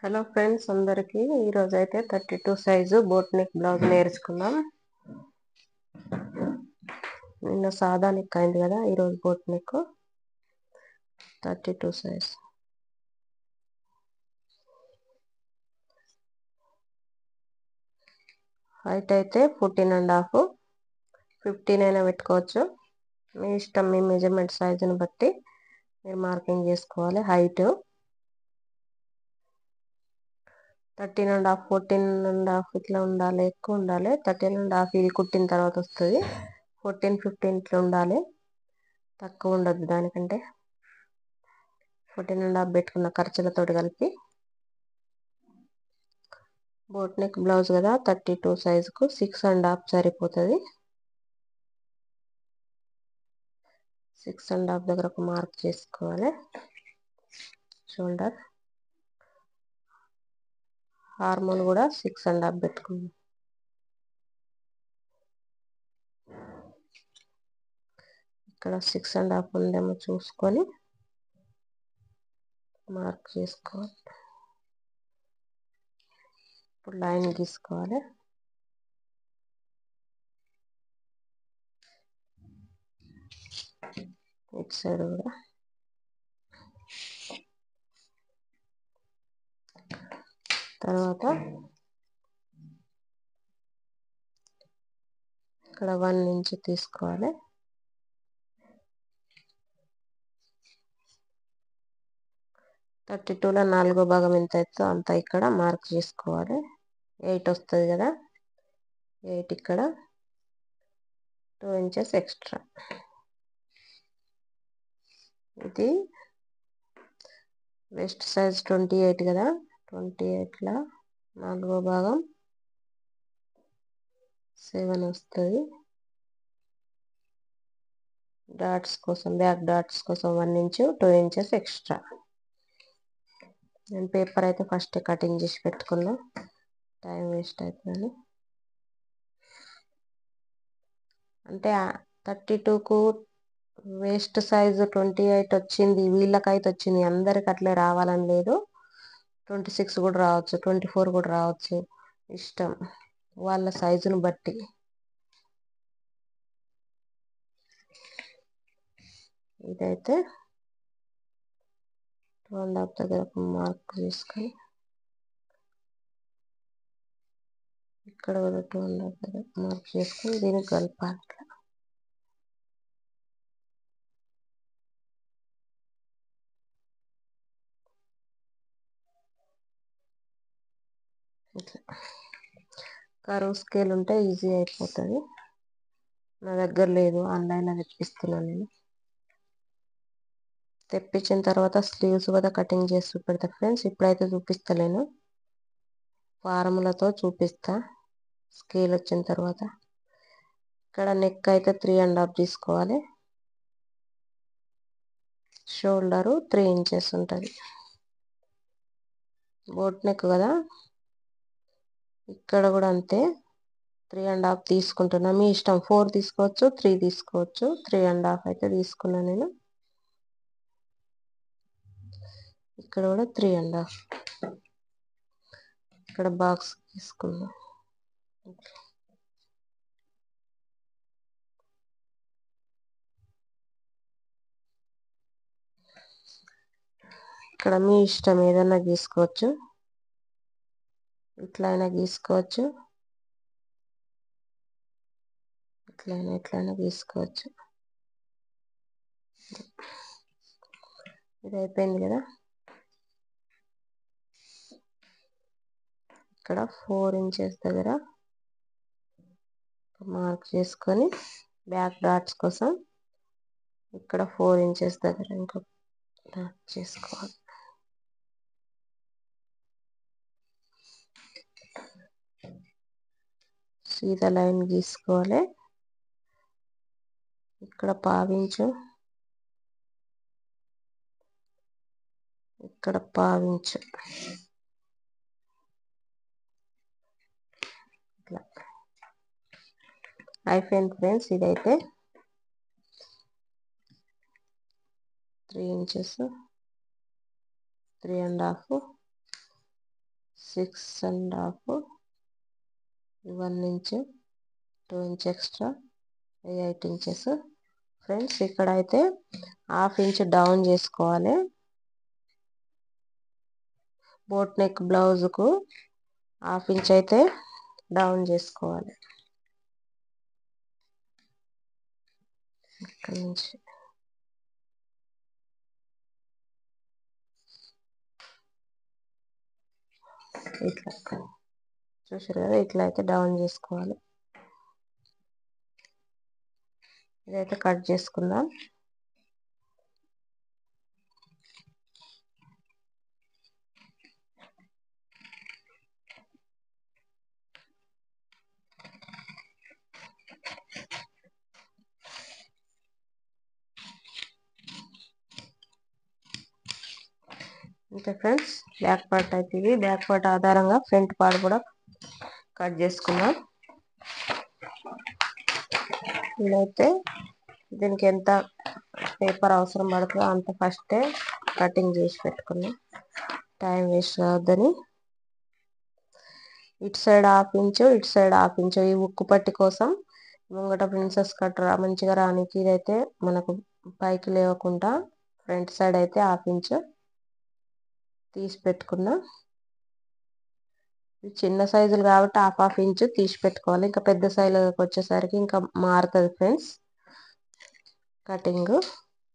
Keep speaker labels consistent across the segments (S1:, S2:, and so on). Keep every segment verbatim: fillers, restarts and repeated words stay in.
S1: Hello friends అందరికి ఈ రోజు అయితే thirty two size boat neck blouse నేర్చుకుందాం. నిన్న సాదా నెక్ అయింది కదా, ఈ రోజు boat neck thirty two size. Height అయితే ఫోర్టీన్ అండ్ హాఫ్ ఫిఫ్టీన్ అయినా పెట్టుకోవచ్చు, మీ ఇష్టం. మీ మెజర్మెంట్ సైజుని బట్టి మీరు మార్కింగ్ చేసుకోవాలి. Height thirteen and half fourteen and half ఇట్లా ఉండాలి, ఎక్కువ ఉండాలి. థర్టీన్ అండ్ హాఫ్ ఇది కుట్టిన తర్వాత వస్తుంది. ఫోర్టీన్ ఫిఫ్టీన్ ఇట్లా ఉండాలి, తక్కువ ఉండదు. దానికంటే ఫోర్టీన్ అండ్ హాఫ్ పెట్టుకున్న ఖర్చులతో కలిపి బోట్ నెక్ బ్లౌజ్ కదా, థర్టీ టూ సైజుకు సిక్స్ అండ్ హాఫ్ సరిపోతుంది. సిక్స్ అండ్ హాఫ్ దగ్గర ఒక మార్క్ చేసుకోవాలి. షోల్డర్ హార్మోన్ కూడా సిక్స్ అండ్ హాఫ్ పెట్టుకుందాం. ఇక్కడ సిక్స్ అండ్ హాఫ్ ఉందేమో చూసుకొని మార్క్ చేసుకోవాలి. ఇప్పుడు లైన్ గీసుకోవాలి. ఇటు సైడ్ కూడా తర్వాత ఇక్కడ వన్ ఇంచ్ తీసుకోవాలి. థర్టీ టూలో నాలుగో భాగం ఎంత అవుతుందో అంత ఇక్కడ మార్క్ చేసుకోవాలి. ఎయిట్ వస్తుంది కదా, ఎయిట్ ఇక్కడ టూ ఇంచెస్ ఎక్స్ట్రా. ఇది వెస్ట్ సైజ్ ట్వంటీ ఎయిట్ కదా, ట్వంటీ ఎయిట్లో నాలుగో భాగం సెవెన్ వస్తుంది. డాట్స్ కోసం, బ్యాక్ డాట్స్ కోసం one inch two inches extra. నేను పేపర్ అయితే ఫస్ట్ కటింగ్ చేసి పెట్టుకున్నా, టైం వేస్ట్ అవుతుందని. అంటే థర్టీ టూకు వేస్ట్ సైజు ట్వంటీ ఎయిట్ వచ్చింది, వీళ్ళకైతే వచ్చింది. అందరికి అట్లే రావాలని లేదు. ట్వంటీ సిక్స్ కూడా రావచ్చు, ట్వంటీ ఫోర్ కూడా రావచ్చు, ఇష్టం వాళ్ళ సైజును బట్టి. ఇదైతే టూ అండ్ హాఫ్ దగ్గర మార్క్ చేసుకొని ఇక్కడ కూడా టూ అండ్ హాఫ్ దగ్గర మార్క్ చేసుకొని దీనికి కలపాలి. ఇట్లా కరువు స్కేల్ ఉంటే ఈజీ అయిపోతుంది. నా దగ్గర లేదు, ఆన్లైన్లో తెప్పిస్తున్నాను నేను. తెప్పించిన తర్వాత స్లీవ్స్ కూడా కటింగ్ చేసి చూపెడతా ఫ్రెండ్స్. ఇప్పుడైతే చూపిస్తలేను, ఫార్ములతో చూపిస్తా స్కేల్ వచ్చిన తర్వాత. ఇక్కడ నెక్ అయితే త్రీ అండ్ హాఫ్ తీసుకోవాలి. షోల్డరు త్రీ ఇంచెస్ ఉంటుంది. బోట్ నెక్ కదా, ఇక్కడ కూడా అంతే, త్రీ అండ్ హాఫ్ తీసుకుంటున్నా. మీ ఇష్టం, ఫోర్ తీసుకోవచ్చు, త్రీ తీసుకోవచ్చు. త్రీ అండ్ హాఫ్ అయితే తీసుకున్నా నేను. ఇక్కడ కూడా త్రీ అండ్ హాఫ్. ఇక్కడ బాక్స్ తీసుకున్నా. ఇక్కడ మీ ఇష్టం, ఏదన్నా గీసుకోవచ్చు. ఇట్లయినా గీసుకోవచ్చు, ఇట్లయినా ఇట్లయినా గీసుకోవచ్చు. ఇది అయిపోయింది కదా. ఇక్కడ ఫోర్ ఇంచెస్ దగ్గర మార్క్ చేసుకొని బ్యాక్ డాట్స్ కోసం ఇక్కడ ఫోర్ ఇంచెస్ దగ్గర ఇంకో డాట్ చేసుకోవాలి. సీదా లైన్ గీసుకోవాలి. ఇక్కడ పావించు, ఇక్కడ పావించు, ఇట్లా అయిపోయింది ఫ్రెండ్స్. ఇదైతే three inches, three and half, six and half, one inch, two inch extra, eight inches. Friends ఇక్కడ అయితే హాఫ్ ఇంచ్ డౌన్ చేసుకోవాలి. బోట్ నెక్ బ్లౌజ్కు హాఫ్ ఇంచ్ అయితే డౌన్ చేసుకోవాలి. ఇక్కడ నుంచి ఇట్లా చూసారు కదా, ఇట్లా అయితే డౌన్ చేసుకోవాలి. ఇదైతే కట్ చేసుకుందాం. ఓకే ఫ్రెండ్స్, బ్యాక్ పార్ట్ అయితే ఇది. బ్యాక్ పార్ట్ ఆధారంగా ఫ్రంట్ పార్ట్ కూడా కట్ చేసుకున్నాం. ఇదైతే దీనికి ఎంత పేపర్ అవసరం పడుతుందో అంత ఫస్టే కటింగ్ చేసి పెట్టుకున్నాం, టైం వేస్ట్ కావద్దని. ఇటు సైడ్ హాఫ్ ఇంచు, ఇటు సైడ్ హాఫ్ ఇంచు, ఈ ఉక్కు పట్టి కోసం ముంగట ప్రిన్సెస్ కట్ రా మంచిగా రానికి ఇదైతే మనకు పైకి లేవకుండా ఫ్రంట్ సైడ్ అయితే హాఫ్ ఇంచు తీసి పెట్టుకున్నా. చిన్న సైజులు కాబట్టి హాఫ్ హాఫ్ ఇంచు తీసి పెట్టుకోవాలి. ఇంకా పెద్ద సైజులకు వచ్చేసరికి ఇంకా మారుతుంది ఫ్రెండ్స్ కటింగ్.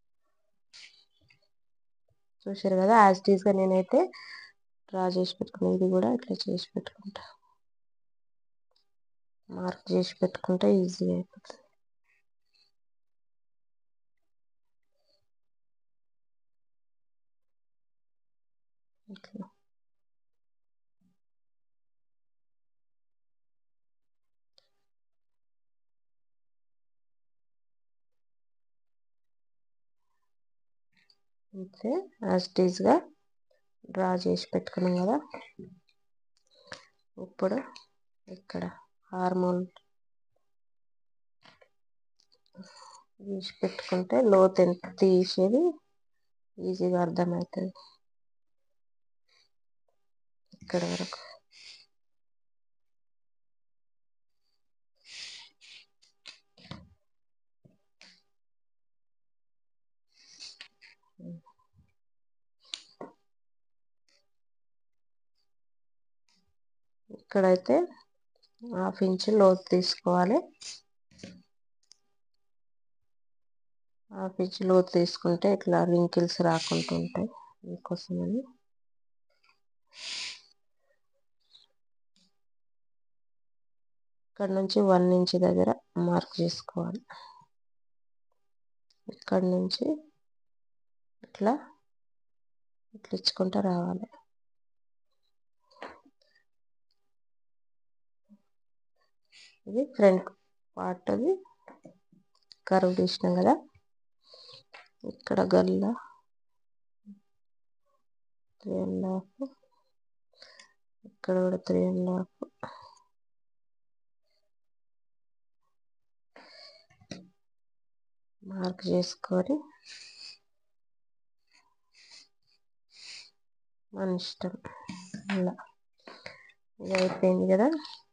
S1: చూసారు కదా, యాజ్ ఇట్ ఈస్గా నేనైతే డ్రా చేసి పెట్టుకున్నా. ఇది కూడా ఇట్లా చేసి పెట్టుకుంటా, మార్క్ చేసి పెట్టుకుంటే ఈజీ అయిపోతుంది. ఇట్లా అంతే యాజ్ ఇట్ ఈస్గా డ్రా చేసి పెట్టుకున్నాం కదా. ఇప్పుడు ఇక్కడ హార్మోన్ తీసి పెట్టుకుంటే లోతు ఎంత తీసేది ఈజీగా అర్థమవుతుంది. ఇక్కడ వరకు ఇక్కడైతే హాఫ్ ఇంచ్ లోతు తీసుకోవాలి. హాఫ్ ఇంచ్ లోతు తీసుకుంటే ఇట్లా రింకిల్స్ రాకుండా ఉంటాయి, మీకోసమని. ఇక్కడ నుంచి వన్ ఇంచ్ దగ్గర మార్క్ చేసుకోవాలి. ఇక్కడ నుంచి ఇట్లా ఇట్లా ఇచ్చుకుంటూ రావాలి. ఇది ఫ్రంట్ పార్ట్, అది కర్వ్ తీసినాం కదా. ఇక్కడ గల్లా త్రీ అండ్ హాఫ్, ఇక్కడ కూడా త్రీ అండ్ హాఫ్, మార్క్ చేసుకొని మన ఇష్టం. ఇలా ఇది అయిపోయింది కదా,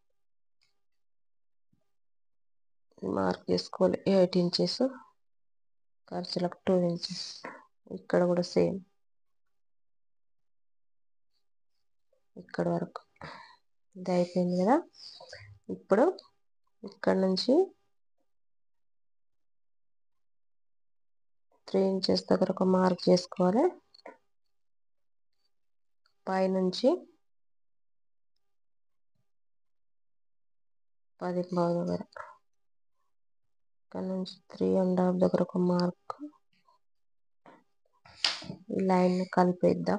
S1: మార్క్ చేసుకోవాలి. ఎయిట్ ఇంచెస్ ఖర్చులకు టూ ఇంచెస్. ఇక్కడ కూడా సేమ్ ఇక్కడ వరకు. ఇది అయిపోయింది కదా. ఇప్పుడు ఇక్కడ నుంచి త్రీ ఇంచెస్ దగ్గర ఒక మార్క్ చేసుకోవాలి. పైనుంచి పది పావు దగ్గర, ఇక్కడ నుంచి త్రీ అండ్ హాఫ్ దగ్గర ఒక మార్క్, ఈ లైన్ కలిపేద్దాం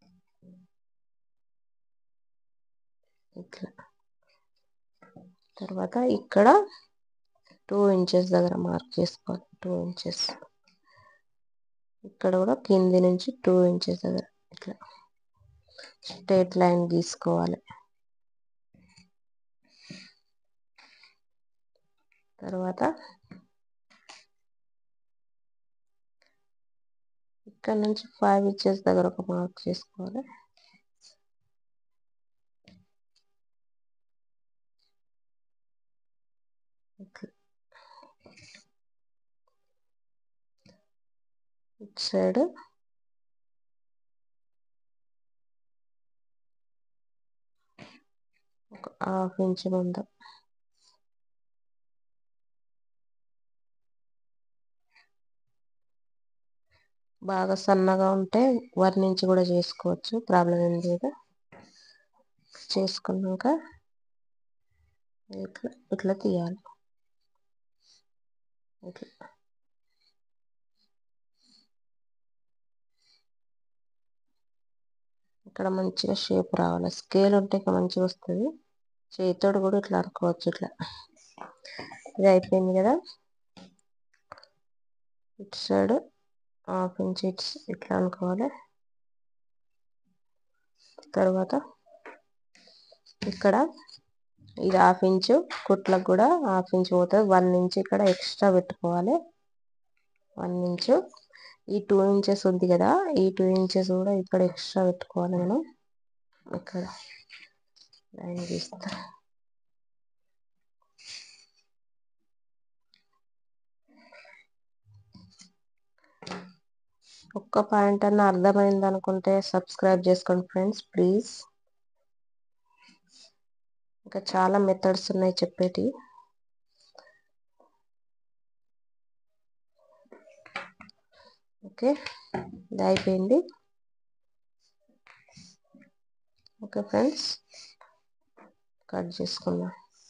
S1: ఇట్లా. తర్వాత ఇక్కడ టూ ఇంచెస్ దగ్గర మార్క్ చేసుకోవాలి. టూ ఇంచెస్ ఇక్కడ కూడా కింది నుంచి టూ ఇంచెస్ దగ్గర ఇట్లా స్ట్రైట్ లైన్ గీసుకోవాలి. తర్వాత ఇక్కడ నుంచి ఫైవ్ ఇంచెస్ దగ్గర ఒక మార్క్ చేసుకోవాలి. ఇటు సైడ్ ఒక హాఫ్ ఇంచ్ మందం. బాగా సన్నగా ఉంటే వన్ ఇంచ్ కూడా చేసుకోవచ్చు, ప్రాబ్లం ఏం లేదు. చేసుకున్నాక ఇట్లా ఇట్లా తీయాలి. ఇట్లా ఇక్కడ మంచిగా షేప్ రావాలి. స్కేల్ ఉంటే ఇక మంచిగా వస్తుంది. చేతితోటి కూడా ఇట్లా అనుకోవచ్చు. ఇట్లా ఇది అయిపోయింది కదా. ఇటు సైడ్ హాఫ్ ఇంచ్ ఇట్స్ ఇట్లా అనుకోవాలి. తర్వాత ఇక్కడ ఇది హాఫ్ ఇంచు, కుట్లకు కూడా హాఫ్ ఇంచ్ పోతుంది. వన్ ఇంచ్ ఇక్కడ ఎక్స్ట్రా పెట్టుకోవాలి. వన్ ఇంచు ఈ టూ ఇంచెస్ ఉంది కదా, ఈ టూ ఇంచెస్ కూడా ఇక్కడ ఎక్స్ట్రా పెట్టుకోవాలి. మనం ఇక్కడ లైన్ గీస్తా. ఒక్క పాయింట్ అన్న అర్థమైంది అనుకుంటే సబ్స్క్రైబ్ చేసుకోండి ఫ్రెండ్స్ ప్లీజ్. ఇంకా చాలా మెథడ్స్ ఉన్నాయి చెప్పేటి. ఓకే, ఇది అయిపోయింది. ఓకే ఫ్రెండ్స్, కట్ చేసుకుందాం.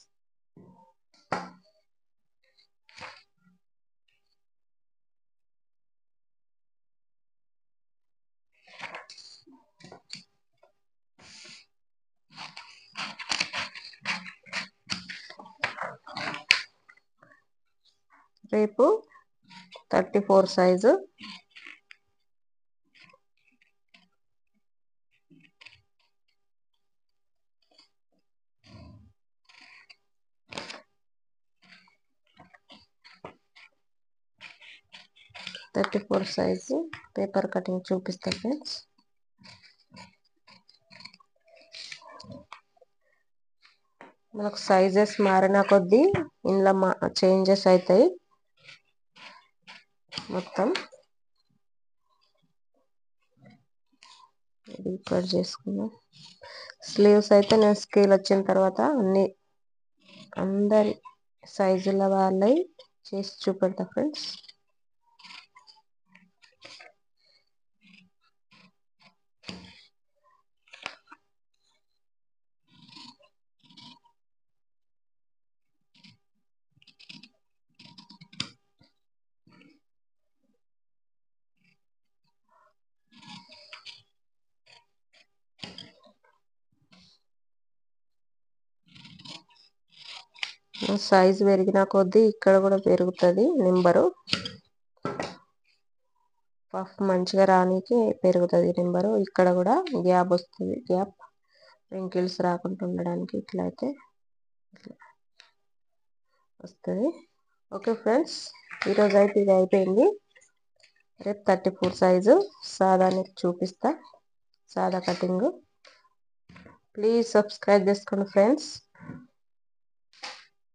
S1: రేపు thirty four size thirty four size paper cutting చూపిస్తా ఫ్రెండ్స్. మనకు సైజెస్ మారిన కొద్దీ ఇందులో మా చేంజెస్ అవుతాయి మొత్తం. కట్ చేసుకున్నాం. స్లీవ్స్ అయితే నేను స్కేల్ వచ్చిన తర్వాత అన్ని అందరి సైజుల వాళ్ళవి చేసి చూపెడతా ఫ్రెండ్స్. సైజు పెరిగిన కొద్దీ ఇక్కడ కూడా పెరుగుతుంది నెంబరు. పఫ్ మంచిగా రానికి పెరుగుతుంది నెంబరు. ఇక్కడ కూడా గ్యాప్ వస్తుంది, గ్యాప్ రింకిల్స్ రాకుండా ఉండడానికి ఇట్లా అయితే ఇట్లా వస్తుంది. ఓకే ఫ్రెండ్స్, ఈరోజు అయితే ఇది అయిపోయింది. రేపు థర్టీ ఫోర్ సైజు సాదాని చూపిస్తా, సాదా కటింగ్. ప్లీజ్ సబ్స్క్రైబ్ చేసుకోండి ఫ్రెండ్స్.